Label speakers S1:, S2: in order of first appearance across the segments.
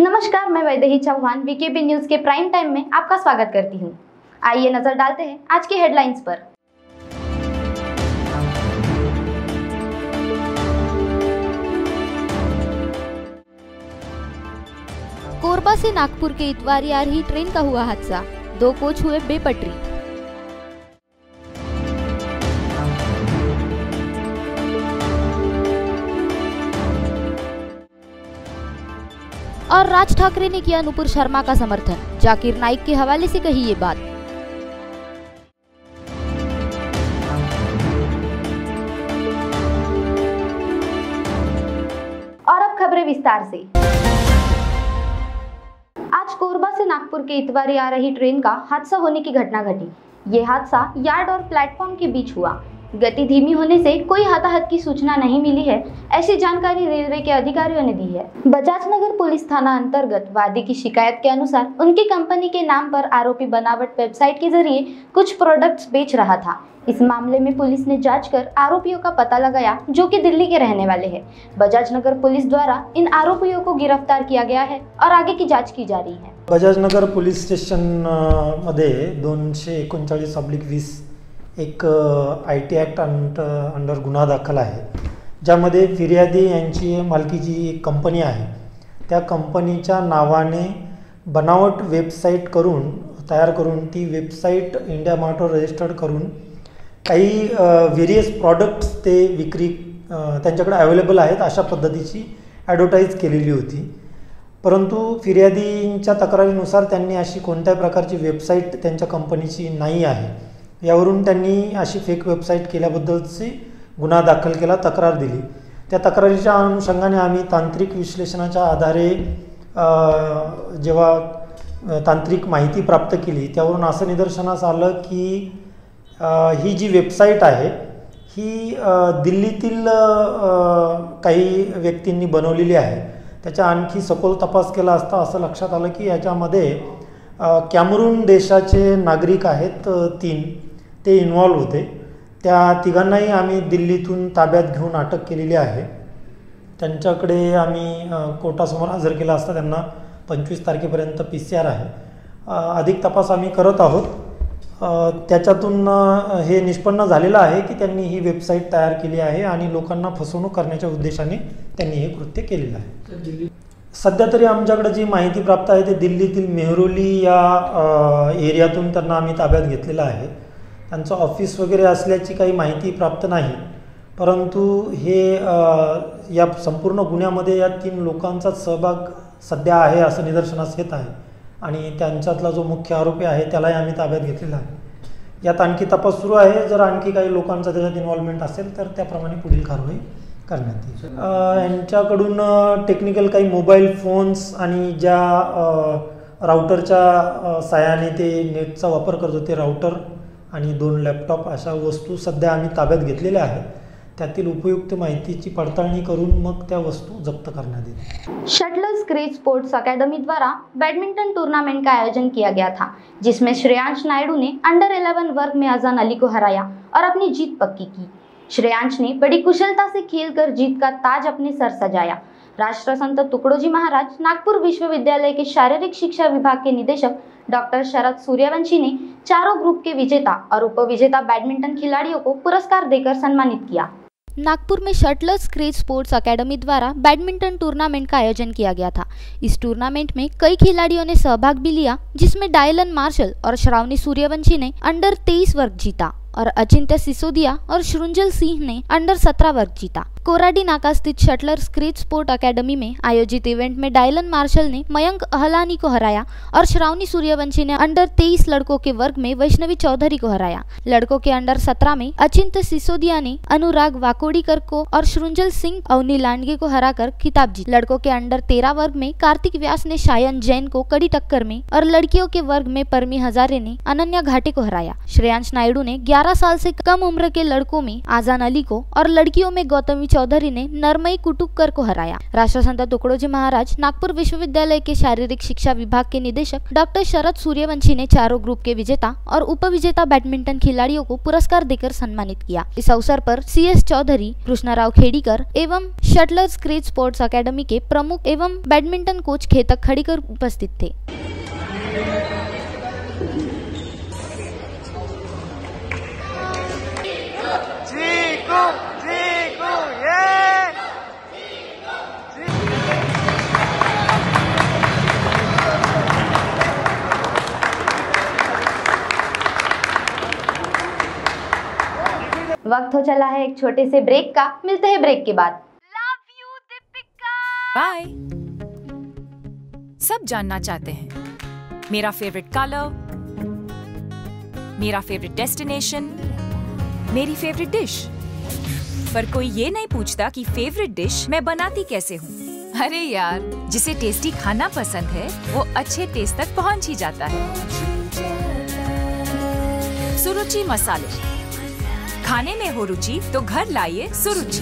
S1: नमस्कार, मैं Vaidehi Chauhan VKB news के प्राइम टाइम में आपका स्वागत करती हूं। आइए नजर डालते हैं आज की हेडलाइंस पर।
S2: कोरबा से नागपुर के इतवारी आ रही ट्रेन का हुआ हादसा, 2 कोच हुए बेपटरी। और राज ठाकरे ने किया नुपुर शर्मा का समर्थन, जाकिर नाइक के हवाले से कही ये बात।
S1: और अब खबरें विस्तार से। आज कोरबा से नागपुर के इतवारी आ रही ट्रेन का हादसा होने की घटना घटी। ये हादसा यार्ड और प्लेटफॉर्म के बीच हुआ। गति धीमी होने से कोई हताहत की सूचना नहीं मिली है, ऐसी जानकारी रेलवे के अधिकारियों ने दी है। बजाज नगर पुलिस थाना अंतर्गत वादी की शिकायत के अनुसार उनकी कंपनी के नाम पर आरोपी बनावट वेबसाइट के जरिए कुछ प्रोडक्ट्स बेच रहा था। इस मामले में पुलिस ने जांच कर आरोपियों का पता लगाया, जो कि दिल्ली के रहने वाले हैं। बजाज नगर पुलिस द्वारा इन आरोपियों को गिरफ्तार किया गया है और आगे की जांच की जा रही है।
S3: बजाज नगर पोलीस स्टेशन मध्ये 239/20 एक IT ॲक्ट अंडर गुन्हा दाखल आहे, ज्यामध्ये फिर्यादी यांची मालकीची एक कंपनी आहे। त्या कंपनीच्या नावाने बनावट वेबसाईट तयार करून ती वेबसाईट इंडिया मार्टवर रजिस्टर्ड करून काही व्हेरियस प्रॉडक्ट्स ते विक्री त्यांच्याकडे अवेलेबल आहेत अशा पद्धतीची ॲडव्हर्टाईज केलेली होती। परंतु फिर्यादींच्या तक्रारीनुसार त्यांनी अशी कोणत्याही प्रकारची वेबसाईट त्यांच्या कंपनीची नाही आहे, यावरून त्यांनी अशी फेक वेबसाईट केल्याबद्दलची गुन्हा दाखल केला, तक्रार दिली। त्या तक्रारीच्या अनुषंगाने आम्ही तांत्रिक विश्लेषणाच्या आधारे जेव्हा तांत्रिक माहिती प्राप्त केली, त्यावरून असं निदर्शनास आलं की ही जी वेबसाईट आहे ही दिल्लीतील काही व्यक्तींनी बनवलेली आहे। त्याचा आणखी सखोल तपास केला असता असं लक्षात आलं की याच्यामध्ये कॅमरून देशाचे नागरिक आहेत 3, ते इन्व्हॉल्व होते। त्या तिघांनाही आम्ही दिल्लीतून ताब्यात घेऊन अटक केलेली आहे। त्यांच्याकडे आम्ही कोर्टासमोर हजर केला असता त्यांना 25 तारखेपर्यंत PCR आहे। अधिक तपास आम्ही करत आहोत। त्याच्यातून हे निष्पन्न झालेलं आहे की त्यांनी ही वेबसाईट तयार केली आहे आणि लोकांना फसवणूक करण्याच्या उद्देशाने त्यांनी हे कृत्य केलेलं आहे। सध्या तरी आमच्याकडे जी माहिती प्राप्त आहे ते दिल्लीतील मेहरोली या एरियातून त्यांना आम्ही ताब्यात घेतलेलं आहे। त्यांचं ऑफिस वगैरे असल्याची काही माहिती प्राप्त नाही, परंतु हे या संपूर्ण गुन्ह्यामध्ये या 3 लोकांचा सहभाग सध्या आहे असं निदर्शनास येत आहे आणि त्यांच्यातला जो मुख्य आरोपी आहे त्यालाही आम्ही ताब्यात घेतलेला आहे। यात आणखी तपास सुरू आहे। जर आणखी काही लोकांचा त्याच्यात इन्व्हॉल्वमेंट असेल तर त्याप्रमाणे पुढील कारवाई करण्यात येईल। यांच्याकडून टेक्निकल काही मोबाईल फोन्स आणि ज्या राउटरच्या साहाय्याने ते नेटचा वापर करत होते, राउटर आणि 2 लॅपटॉप अशा वस्तू सध्या आम्ही ताब्यात घेतलेल्या आहेत। त्यातील उपयुक्त माहितीची पडताळणी करून मग त्या वस्तू जप्त करण्यात येईल।
S1: शटलर्स क्रेज स्पोर्ट्स अकेडमी द्वारा बैडमिंटन टूर्नामेंट का आयोजन किया गया था, जिसमें श्रेयांश नायडू ने अंडर 11 वर्ग में अजान अली को हराया और अपनी जीत पक्की की। श्रेयांश ने बड़ी कुशलता से खेलकर जीत का ताज अपने सर सजाया। राष्ट्रसंत तुकडोजी महाराज नागपुर विश्वविद्यालय के शारीरिक शिक्षा विभाग के निदेशक डॉक्टर शरद सूर्यवंशी ने चारों ग्रुप के विजेता और उपविजेता बैडमिंटन खिलाड़ियों को पुरस्कार देकर सम्मानित किया।
S2: नागपुर में शटलर्स क्रेज स्पोर्ट्स अकेडमी द्वारा बैडमिंटन टूर्नामेंट का आयोजन किया गया था। इस टूर्नामेंट में कई खिलाड़ियों ने सहभाग भी लिया, जिसमें डायलन मार्शल और श्रावणी सूर्यवंशी ने अंडर 23 वर्ग जीता और अचिंत्य सिसोदिया और श्रुंजल सिंह ने अंडर 17 वर्ग जीता। कोराडी नाका स्थित शटलर्स क्रेज स्पोर्ट अकेडमी में आयोजित इवेंट में डायलन मार्शल ने मयंक अहलानी को हराया और श्रावणी सूर्यवंशी ने अंडर 23 लड़कों के वर्ग में वैष्णवी चौधरी को हराया। लड़कों के अंडर 17 में अचिंत्य सिसोदिया ने अनुराग वाकोडीकर को और श्रुंजल सिंह अवनी लांडगे को हराकर खिताब जीता। लड़कों के अंडर 13 वर्ग में कार्तिक व्यास ने शायन जैन को कड़ी टक्कर में और लड़कियों के वर्ग में परमी हजारे ने अनन्या घाटे को हराया। श्रेयांश नायडू ने 11 साल से कम उम्र के लड़कों में आजान अली को और लड़कियों में गौतमी चौधरी ने नरमई कुटुककर को हराया। राष्ट्रसंत तुकडोजी महाराज नागपुर विश्वविद्यालय के शारीरिक शिक्षा विभाग के निदेशक डॉक्टर शरद सूर्यवंशी ने चारों ग्रुप के विजेता और उपविजेता बैडमिंटन खिलाड़ियों को पुरस्कार देकर सम्मानित किया। इस अवसर पर CS चौधरी, कृष्णाराव खेड़ीकर एवं शटलर्स क्रीज स्पोर्ट्स अकेडमी के प्रमुख एवं बैडमिंटन कोच खेतक खड़ीकर उपस्थित थे।
S1: वक्त हो चला है एक छोटे से ब्रेक का। मिलते हैं ब्रेक के बाद।
S4: Love you Deepika. बाय। सब जानना चाहते हैं मेरा फेवरेट कलर, मेरा फेवरेट डेस्टिनेशन, मेरी फेवरेट डिश, पर कोई ये नहीं पूछता कि फेवरेट डिश मैं बनाती कैसे हूँ। अरे यार, जिसे टेस्टी खाना पसंद है वो अच्छे टेस्ट तक पहुँच ही जाता है। सुरुचि मसाले, खाने में हो रुचि तो घर लाइए सुरुचि।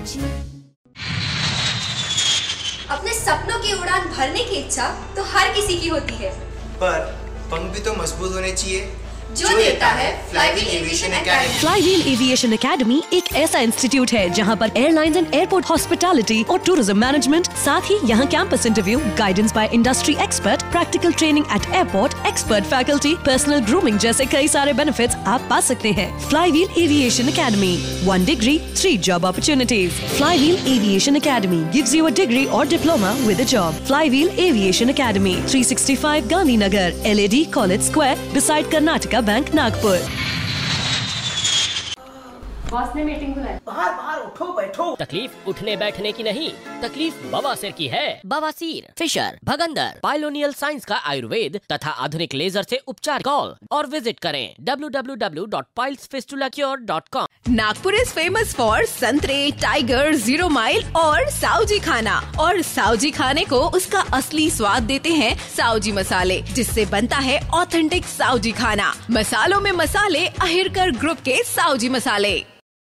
S5: अपने सपनों की उड़ान भरने की इच्छा तो हर किसी की होती है,
S6: पर पंख भी तो मजबूत होने चाहिए
S5: जो देता है flywheel aviation academy.
S7: Flywheel aviation academy एक ऐसा इंस्टीट्यूट है जहां पर एयरलाइंस एंड एयरपोर्ट हॉस्पिटैलिटी और टूरिज्म मैनेजमेंट, साथ ही यहां campus interview, guidance by industry expert, practical training at airport, expert faculty, personal grooming जैसे कई सारे बेनिफिट्स आप पा सकते हैं। Flywheel aviation academy, 1 degree, 3 job opportunities. Flywheel Aviation Academy gives you a degree or diploma with a job. Flywheel Aviation Academy, 365 Gandhinagar, LAD College Square, beside Karnataka bank Nagpur.
S8: Boss ने meeting बुलाई।
S9: बाहर उठो बैठो।
S10: तकलीफ उठने बैठने की नहीं, तकलीफ बवासीर की है। बवासीर, फिशर, भगंदर, पाइलोनियल साइंस का आयुर्वेद तथा आधुनिक लेजर से उपचार। कॉल और विजिट करें www.pilesfistulacure.com।
S11: Nagpur is famous for संतरे, टाइगर, 0 माइल और साउजी खाना। और साउजी खाने को उसका असली स्वाद देते हैं साउजी मसाले, जिससे बनता है ऑथेंटिक साउजी खाना। मसालों में मसाले, अहिरकर ग्रुप के साउजी मसाले।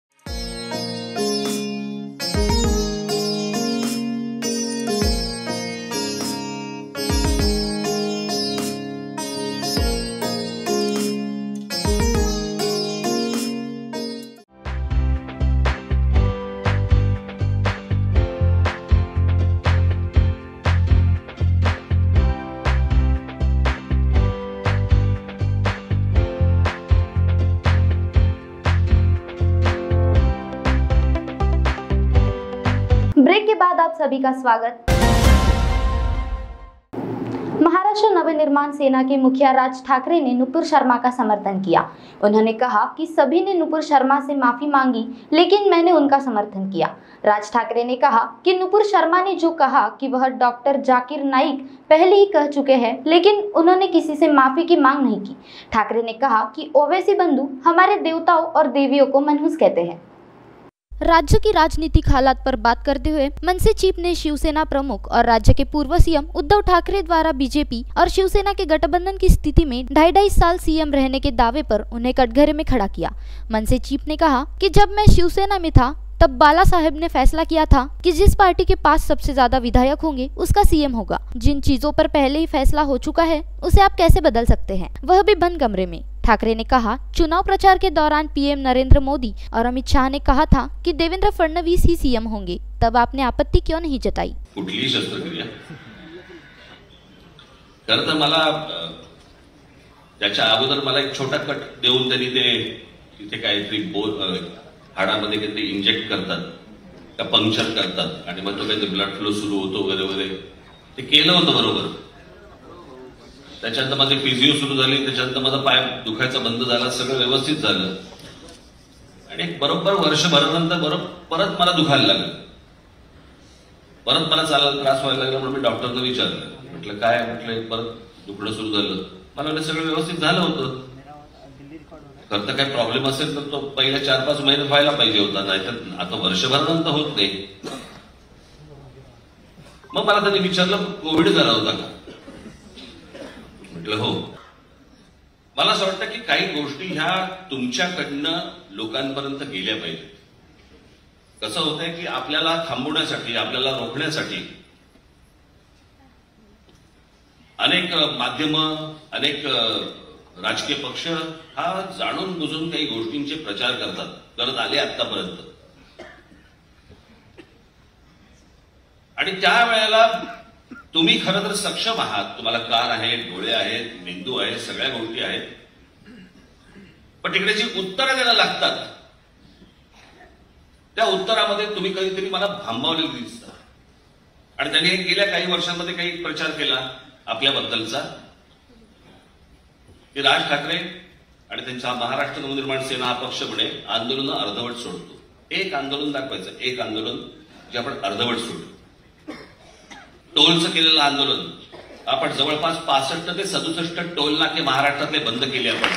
S1: ब्रेक के बाद आप सभी का स्वागत। महाराष्ट्र नवनिर्माण सेना के मुखिया राज ठाकरे ने नुपुर शर्मा का समर्थन किया। उन्होंने कहा कि सभी ने नुपुर शर्मा से माफी मांगी, लेकिन मैंने उनका समर्थन किया। राज ठाकरे ने कहा कि नुपुर शर्मा ने जो कहा कि वह डॉक्टर जाकिर नाइक पहले ही कह चुके हैं, लेकिन उन्होंने किसी से माफी की मांग नहीं की। ठाकरे ने कहा कि ओवैसी बंधु हमारे देवताओं और देवियों को मनहूस कहते हैं।
S2: राज्य की राजनीतिक हालात पर बात करते हुए मनसे चीफ ने शिवसेना प्रमुख और राज्य के पूर्व सीएम उद्धव ठाकरे द्वारा बीजेपी और शिवसेना के गठबंधन की स्थिति में 2.5 साल सीएम रहने के दावे पर उन्हें कटघरे में खड़ा किया। मनसे चीफ ने कहा कि जब मैं शिवसेना में था तब बाला साहेब ने फैसला किया था कि जिस पार्टी के पास सबसे ज्यादा विधायक होंगे उसका सीएम होगा। जिन चीजों पर पहले ही फैसला हो चुका है उसे आप कैसे बदल सकते हैं, वह भी बंद कमरे में। ठाकरे ने कहा, चुनाव प्रचार के दौरान पीएम नरेंद्र मोदी और अमित शाह ने कहा था कि देवेंद्र फडणवीस ही सीएम होंगे, तब आपने आपत्ति क्यों नहीं जताई?
S12: कुठलीही शस्त्रक्रिया खरं तर मला त्याच्या अगोदर मला एक छोटा कट देऊन त्यांनी ते तिथे काहीतरी हाडामध्ये काहीतरी इंजेक्ट करतात का पंक्चर करतात आणि मग तो काहीतरी ब्लड फ्लो सुरू होतो वगैरे वगैरे ते केलं होतं बरोबर। त्याच्यानंतर माझी फिजिओ सुरू झाली, त्याच्यानंतर माझा पाय दुखायचा बंद झाला, सगळं व्यवस्थित झालं आणि बरोबर वर्षभरानंतर परत मला दुखायला लागलं, परत मला चालायला त्रास व्हायला लागला। म्हणून मी डॉक्टरला विचारलं, म्हटलं काय, म्हटलं परत दुखणं सुरू झालं। मला म्हणजे सगळं व्यवस्थित झालं होतं, खरं तर काय प्रॉब्लेम असेल तर तो पहिल्या 4-5 महिने व्हायला पाहिजे होता, नाहीतर आता वर्षभरानंतर होत नाही। मग मला त्यांनी विचारलं कोविड झाला होता का, म्हटलं हो। मला असं वाटतं की काही गोष्टी ह्या तुमच्याकडनं लोकांपर्यंत गेल्या पाहिजेत। कसं होतंय की आपल्याला थांबवण्यासाठी, आपल्याला रोखण्यासाठी अनेक माध्यमं, अनेक राजकीय पक्ष हा जाणून बुजून काही गोष्टींचे प्रचार करत आले आतापर्यंत. आणि त्यावेळेला तुम्ही खरं तर सक्षम आहात, तुम्हाला कान आहेत, डोळे आहेत, मेंदू आहे, सगळ्या गोष्टी आहेत, पण तिकडे जी उत्तरं द्यायला लागतात त्या उत्तरामध्ये तुम्ही कधीतरी मला थांबवलेलं दिसतं. आणि त्यांनी गेल्या काही वर्षांमध्ये काही प्रचार केला आपल्याबद्दलचा की राज ठाकरे आणि त्यांचा महाराष्ट्र नवनिर्माण सेना हा पक्ष म्हणे आंदोलन अर्धवट सोडतो. एक आंदोलन दाखवायचं, एक आंदोलन जे आपण अर्धवट सोडतो. टोलचं केलेलं आंदोलन आपण जवळपास 65 ते 67 टोल नाके महाराष्ट्रातले बंद केले आपण.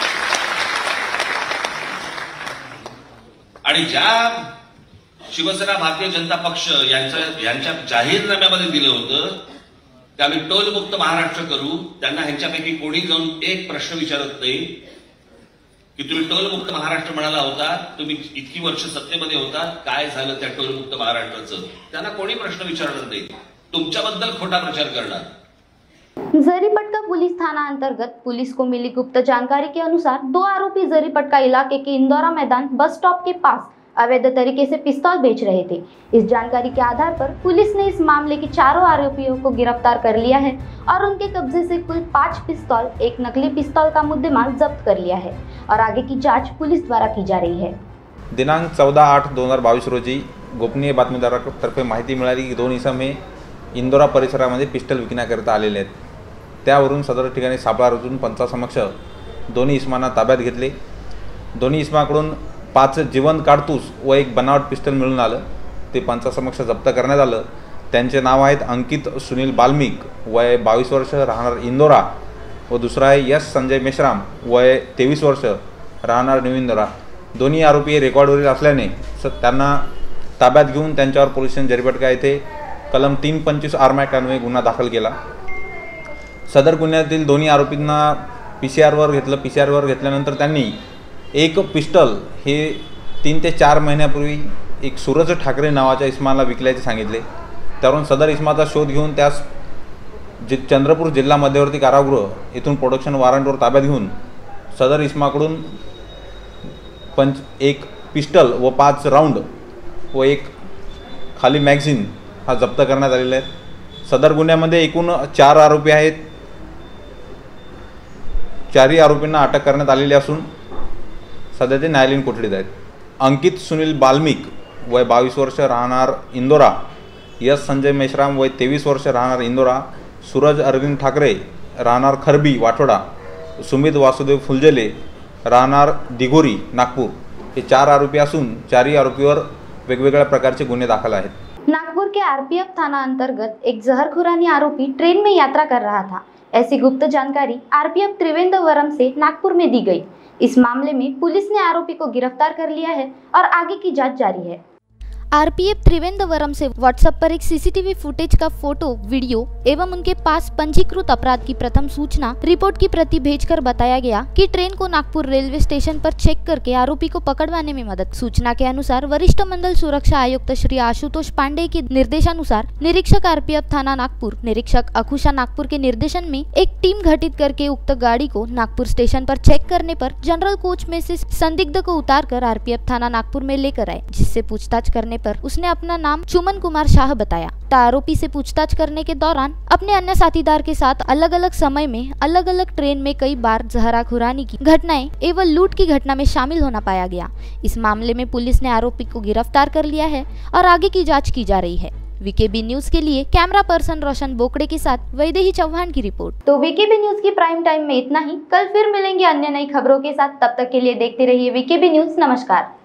S12: आणि ज्या शिवसेना भारतीय जनता पक्ष यांच्या जाहीरनाम्यामध्ये दिलं होतं की आम्ही टोलमुक्त महाराष्ट्र करू, त्यांना ह्यांच्यापैकी कोणी जाऊन एक प्रश्न विचारत नाही की तुम्ही टोलमुक्त महाराष्ट्र म्हणाला होता, तुम्ही इतकी वर्ष सत्तेमध्ये होता, काय झालं त्या टोलमुक्त महाराष्ट्राचं? त्यांना कोणी प्रश्न विचारणार नाही, तुमच्याबद्दल खोटा प्रचार करणार.
S1: जरीपटका पुलिस थाना अंतर्गत पुलिस को मिली गुप्त जानकारी के अनुसार 2 आरोपी जरीपटका इलाके के इंदौरा मैदान बस स्टॉप के पास अवैध तरीके से पिस्तौल बेच रहे थे. इस जानकारी के आधार पर पुलिस ने इस मामले के चारों आरोपियों को गिरफ्तार कर लिया है और उनके कब्जे से कुल 5 पिस्तौल, एक नकली पिस्तौल का मुद्देमाल जब्त कर लिया है और आगे की जांच पुलिस द्वारा की जा रही है.
S9: दिनांक 14/8/2022 रोजी गोपनीय बातमीदारातर्फे माहिती मिळाली की 2 इसम हे इंदोरा परिसरामध्ये पिस्टल विकण्याकरिता आलेले आहेत. त्यावरून सदर ठिकाणी सापळा रचून पंचासमक्ष दोन्ही इसमांना ताब्यात घेतले. दोन्ही इसमाकडून 5 जिवंत काडतूस व एक बनावट पिस्टल मिळून आलं. ते पंचासमक्ष जप्त करण्यात आलं. त्यांचे नाव आहेत अंकित सुनील बाल्मिक, वय 22 वर्ष, राहणार इंदोरा, व दुसरा आहे यश संजय मेश्राम, वय 23 वर्ष, राहणार न्यू इंदोरा. दोन्ही आरोपी रेकॉर्डवरील असल्याने त्यांना ताब्यात घेऊन त्यांच्यावर पोलीस स्टेशन जरीपटका येथे कलम 325 आर्म ॲक्ट अन्वये गुन्हा दाखल केला. सदर गुन्ह्यातील दोन्ही आरोपींना PCR घेतल्यानंतर त्यांनी एक पिस्टल हे 3 ते 4 महिन्यापूर्वी एक सूरज ठाकरे नावाच्या इसमाला विकल्याचे सांगितले. त्यावरून सदर इसमाचा शोध घेऊन त्यास चंद्रपूर जिल्हा मध्यवर्ती कारागृह येथून प्रोडक्शन वॉरंटवर ताब्यात घेऊन सदर इसमाकडून एक पिस्टल व 5 राऊंड व एक खाली मॅगझिन हा जप्त करण्यात आलेला आहे. सदर गुन्ह्यामध्ये एकूण 4 आरोपी आहेत. 4ही आरोपींना अटक करण्यात आलेली असून सध्या ते न्यायालयीन कोठडीत आहेत. अंकित सुनील बाल्मिक, वय 22 वर्ष, राहणार इंदोरा, यश संजय मेश्राम, वय 23 वर्ष, राहणार इंदोरा, सूरज अरविंद ठाकरे, राहणार खरबी वाठोडा, सुमित वासुदेव फुलझेले, राहणार दिघोरी नागपूर, हे 4 आरोपी असून 4ही आरोपीवर वेगवेगळ्या प्रकारचे गुन्हे दाखल आहेत.
S1: नागपुर के आरपीएफ थाना अंतर्गत एक जहरखुरानी आरोपी ट्रेन में यात्रा कर रहा था. ऐसी गुप्त जानकारी आरपीएफ त्रिवेंद्रवरम से नागपुर में दी गई. इस मामले में पुलिस ने आरोपी को गिरफ्तार कर लिया है और आगे की जांच जारी है.
S2: आरपीएफ त्रिवेंद्रवरम से व्हाट्सएप पर एक सीसीटीवी फुटेज का फोटो, वीडियो एवं उनके पास पंजीकृत अपराध की प्रथम सूचना रिपोर्ट की प्रति भेजकर बताया गया कि ट्रेन को नागपुर रेलवे स्टेशन पर चेक करके आरोपी को पकड़वाने में मदद. सूचना के अनुसार वरिष्ठ मंडल सुरक्षा आयुक्त श्री आशुतोष पांडे के निर्देशानुसार निरीक्षक आरपीएफ थाना नागपुर, निरीक्षक अकुशा नागपुर के निर्देशन में एक टीम गठित करके उक्त गाड़ी को नागपुर स्टेशन पर चेक करने पर जनरल कोच में से संदिग्ध को उतारकर आरपीएफ थाना नागपुर में लेकर आए, जिससे पूछताछ करने पर उसने अपना नाम चुमन कुमार शाह बताया. आरोपी से पूछताछ करने के दौरान अपने अन्य साथीदार के साथ अलग अलग समय में अलग अलग ट्रेन में कई बार जहराखुरानी की घटनाएं एवं लूट की घटना में शामिल होना पाया गया. इस मामले में पुलिस ने आरोपी को गिरफ्तार कर लिया है और आगे की जांच की जा रही है. वीकेबी न्यूज के लिए कैमरा पर्सन रोशन बोकड़े के साथ वैदेही चौहान की रिपोर्ट.
S1: तो वीकेबी न्यूज की प्राइम टाइम में इतना ही. कल फिर मिलेंगे अन्य नई खबरों के साथ. तब तक के लिए देखते रहिए वीकेबी न्यूज. नमस्कार.